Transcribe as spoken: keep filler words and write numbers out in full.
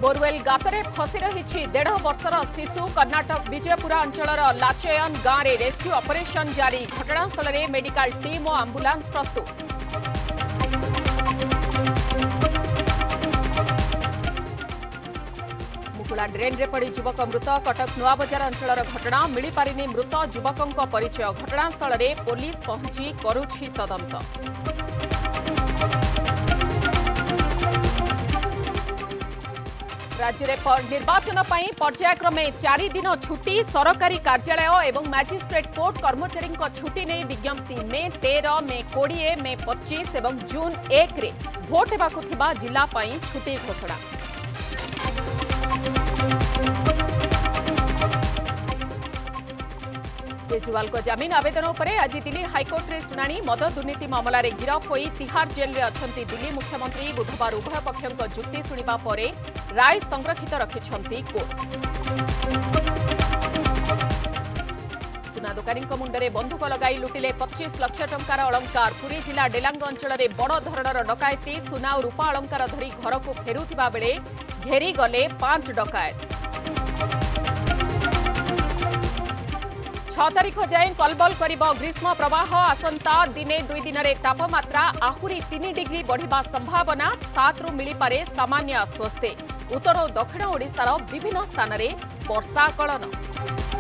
Borewell गाତରେ फसी रही डेढ़ वर्षर शिशु कर्णाटक विजयपुरा अंचल लाचयन गाँव में रेस्क्यू ऑपरेशन जारी घटनास्थल में मेडिकल टीम और आंबुलांस प्रस्तुत। मुकुला ड्रेन रे पड़ी युवक मृत कटक नुआबजार अंचल घटना मिल पारिनी मृत युवकों परिचय घटनास्थल में पुलिस पहुंची करुछि तदंत। राज्य में निर्वाचन पर पर्यायक्रमे चारि दिन छुट्टी सरकारी कार्यालय एवं मैजिस्ट्रेट कोर्ट कर्मचारी छुट्टी नहीं विज्ञप्ति मे तेरह मे कोड़े मे पच्चीस और जून एक रे भोट होगा जिला छुट्टी घोषणा। केजरीवाल को जमीन आवेदन पर आज दिल्ली हाइकोर्ट रे सुनानी मद दुर्नीति मामला रे गिरफ होई तिहार जेल रे अछंती दिल्ली मुख्यमंत्री बुधवार उभय पक्षों जुक्ति सुनिबा परे राय संरक्षित रखिछंती कोर्ट। सुना दुकानी मुंडे बंधुक लगाई लुटिले पच्चीस लाख टंकार अलंकार। पुरी जिला डेलांग अंचल में बड़ धरणर डकायती सुना और रूपा अलंकार धरी घर को फेरुथिबा बेले घेरी गले पांच डकायत। छह तारीख जाए कलबल करिब ग्रीष्म प्रवाह आसंता दिने दुई दिन में तापमात्रा आहुरी तीन डिग्री बढ़िबा संभावना सात रु मिली पारे सामान्य आश्वस्ति। उत्तर और दक्षिण ओडिशार विभिन्न स्थान में वर्षा कलन।